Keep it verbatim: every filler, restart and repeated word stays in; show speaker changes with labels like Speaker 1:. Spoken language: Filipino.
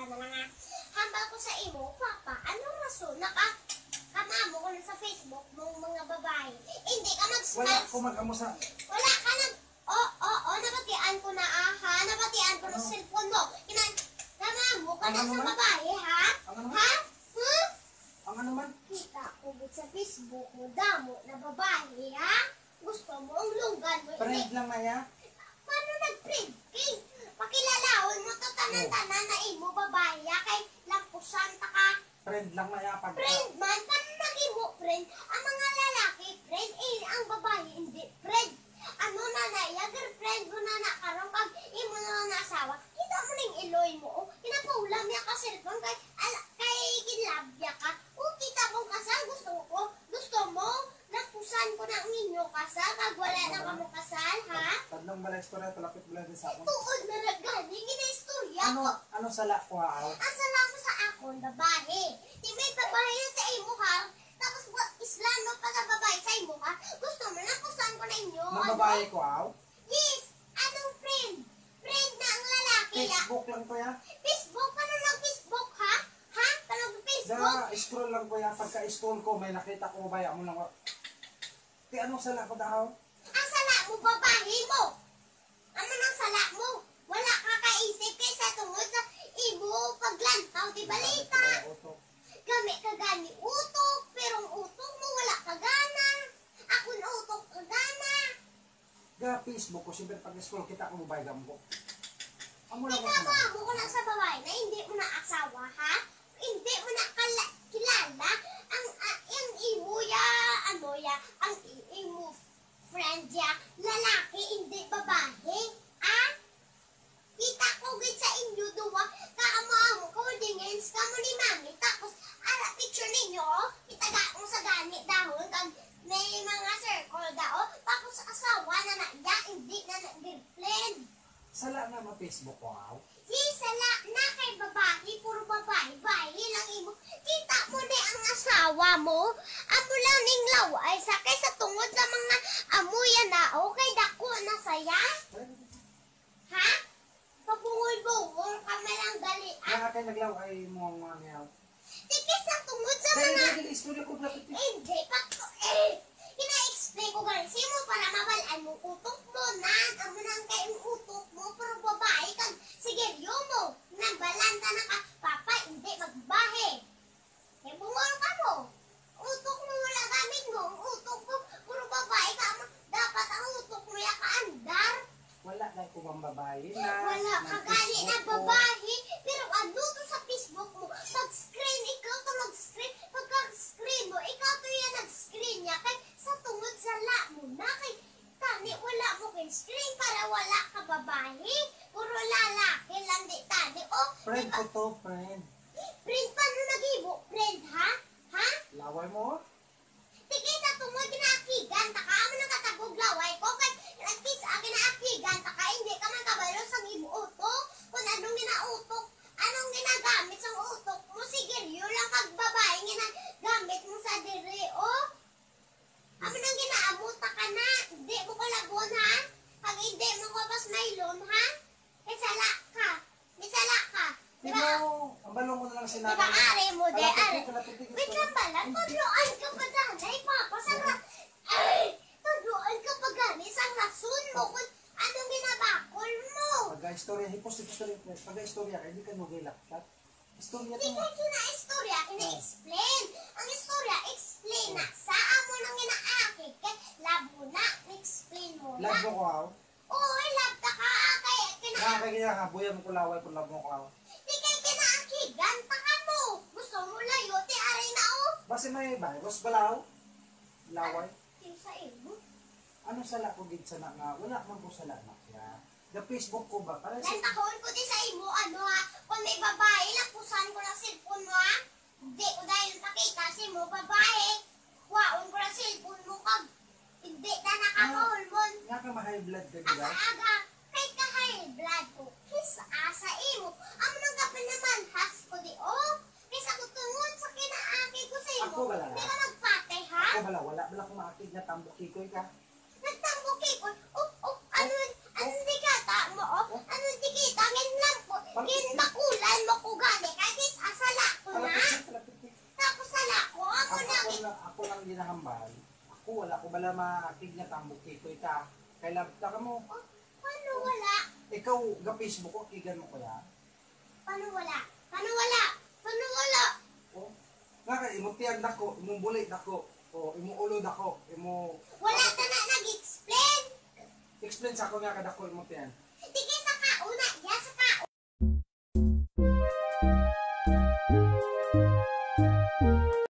Speaker 1: ka na nga. Hambal ko sa imo, Papa, anong rason? Naka, kamamo ko na sa Facebook mong mga babae. Hindi ka mag-smile.
Speaker 2: Wala ko mag-amo sa...
Speaker 1: Wala ka nag... Oo, oh, oo, oh, oh, nabatian ko na, aha. Nabatian ko ano? Ng cellphone mo. Kina, kamamo ka na sa babae, ha?
Speaker 2: Ang ano
Speaker 1: ha? Huh?
Speaker 2: Ang ano man?
Speaker 1: Kita ko sa Facebook mo, damo na babae, ha? Gusto mo ang lunggan mo.
Speaker 2: Friend lang na ya?
Speaker 1: Paano nag-friend? King, pakilalaon mo to tanan-tanan na imo babae, kay lampusan ta ka.
Speaker 2: Friend lang na ya? Pag...
Speaker 1: Friend man, paano nag-imo friend? Ang mga lalaki, friend, eh, ang babae, hindi friend. Ano na na, iya, girlfriend mo na na, karong pag imo na na asawa, kita mo ning iloy mo, oh, kinapaulam ya ka cellphone, kay, ala, kay kinlabya ka, o kita mong kasal, gusto ko, gusto mo, napusan ko na ang inyo kasal, kag wala na ka mo kasal, ha?
Speaker 2: Tadlong bala istorya, palapit bala din sa akon.
Speaker 1: Tuod na nagani, gina-istorya
Speaker 2: Ano,
Speaker 1: ko.
Speaker 2: ano sala ko ha?
Speaker 1: Asa lang mo sa akon, babae. Di may babae sa imo ha, tapos Islamo pa na babae sa imo ha, gusto mo, napusan ko na inyo.
Speaker 2: Nang babae ko ha?
Speaker 1: Yes, anong friend? Friend na ang lalaki ya.
Speaker 2: Facebook lang ko ya?
Speaker 1: Facebook? Paano lang Facebook ha? Ha? Paano Facebook?
Speaker 2: Da, scroll lang ko ya. Pagka-scroll ko, may nakita ko babaya mo lang ko. Ti, anong sala ko daw?
Speaker 1: Ang sala mo, babae mo. Ano nang sala mo? Wala ka kaisip kaysa tungod sa imo paglantaw, di balita. Gamit ka gani utok, pero ang utok mo wala ka gana. Ako na utok ka gana.
Speaker 2: Ga, Facebook ko, siyempre pag-scroll kita ko babaya gambo. Amo lang ko
Speaker 1: Ikaw mo ko lang sa babae na hindi mo na asawa, ha? Hindi mo na kala, kilala ang, uh, ang imo ya, ano ya, ang imo friend ya, lalaki, hindi babae, ha? Kita ko gid sa inyo duwa, kaamo-amo, coordinates, kamo ni mami, tapos, ara, picture ninyo, itaga mo sa gani dahon, kag may mga circle dao, tapos asawa na na, ya, hindi na na-girlfriend.
Speaker 2: Sala na ma-Facebook ko ha?
Speaker 1: Di sala na kay babae, puro babae, babae lang imo. Kita mo na ang asawa mo, amo lang ning laway, sa kaysa tungod sa mga amuya na, okay, dako na saya? Ha? Pabungol-bungol ka malang gali.
Speaker 2: Kaya kayo naglaw ay mo ang mga niyaw.
Speaker 1: Di kaysa tungod sa
Speaker 2: Dahil
Speaker 1: mga...
Speaker 2: dahil istorya ko lapit eh.
Speaker 1: Hindi, pat... Eh, kina-explain ko ganun mo para mabalaan mo utok mo na. Amo nang kay utok mo, pero babae kag sigeryo mo. Nagbalanta na ka, papa, hindi magbahe. Eh, bungol ka mo. Utok mo wala gamit mo. Ang utok mo, puro babae ka. Dapat ang utok mo ya kaandar.
Speaker 2: Wala na ko bang babae na.
Speaker 1: Wala ka gali na babae. Pero ano to sa Facebook mo? Mag-screen, ikaw to mag-screen. Pagka-screen mo, ikaw to yan nag-screen niya. Kay sa tungod sa la mo na. Kay tani, wala mo kay screen para wala ka babae. Puro lalaki lang di tani. Oh,
Speaker 2: Friend ko to, friend.
Speaker 1: friend, paano nag-ibo? Friend, ha? Ha?
Speaker 2: Laway mo?
Speaker 1: Tigay sa tungod kinaakigan. Taka mo nang katagog laway ko. Kay nagkis akin na akigan. Taka hindi ka man kabalo sa ibuutok. Kung anong ginautok. Anong ginagamit sa utok mo? Sige, yun lang kagbabae ginagamit mo sa diri, oh. Amo nang ginaamuta ka na. Hindi mo ko labon, ha? Pag hindi mo ko pas mailon, ha? May sala ka. May sala ka.
Speaker 2: Diba? Ang balong mo na lang sinabi.
Speaker 1: Diba, are mo, de, are.
Speaker 2: Kalapit, kalapit,
Speaker 1: Wait lang pala, tudloan ka pa danay, Papa, sa ra... Ay, tudloan ka pa gani, sa rason mo, kung anong ginabakol mo.
Speaker 2: Pagka-istorya, hipost istorya, pagka-istorya, hindi ka nugay laptop. Istorya
Speaker 1: Hindi
Speaker 2: to.
Speaker 1: ka kina-istorya, kina-explain. Ang istorya, explain na. Saan mo nang ginaakit, kay labo na, explain mo na.
Speaker 2: Labo ko aw.
Speaker 1: Oo, lab ka ka, kaya kina...
Speaker 2: Nakakagaya ka, buya mo ko laway kung labo ko aw.
Speaker 1: Di kay kinaakigan, taka mo. Gusto mo layo, ti aray na o.
Speaker 2: Basi may virus balaw. Laway.
Speaker 1: Ting sa imo.
Speaker 2: Ano sala ko gid sa na nga? Wala man ko sala na siya. The Facebook ko ba? Para sa...
Speaker 1: Lantakon ko din sa imo, ano ha, kung may babae, lapusan ko ng cellphone mo ha. Hindi ko dahil pakita si mo, babae. Waon ko ng cellphone mo kag hindi na nakakahulmon.
Speaker 2: Nga ka ma-high blood ka
Speaker 1: Asa
Speaker 2: diba?
Speaker 1: aga, kay ka high blood ko, kis asa imo. Amo nang kapin naman, has ko di oh. Kaysa ko tungod sa kinaaki ko sa imo.
Speaker 2: Ako wala na.
Speaker 1: Hindi ka magpatay ha.
Speaker 2: Ako bala, wala bala ko maakig na tambok kikoy ka.
Speaker 1: Nagtambuki ko, oh, oh, ano, ano di kata mo, oh, ano di kita, ngin lang po, ngin bakulan mo ko gan,
Speaker 2: lang ginahambal, ako wala ko bala maakig nga tambok kikoy ka. Kay labta ka mo,
Speaker 1: Oh, paano wala?
Speaker 2: ikaw ga Facebook ko, kigan mo kuya.
Speaker 1: Paano wala? Paano wala? Paano wala?
Speaker 2: Oh, nga ka, imo tiyag dako, imong bulit dako, o imo ulo dako, imo...
Speaker 1: Wala ka na nag-explain.
Speaker 2: Explain sa ako nga kadako imo tiyan.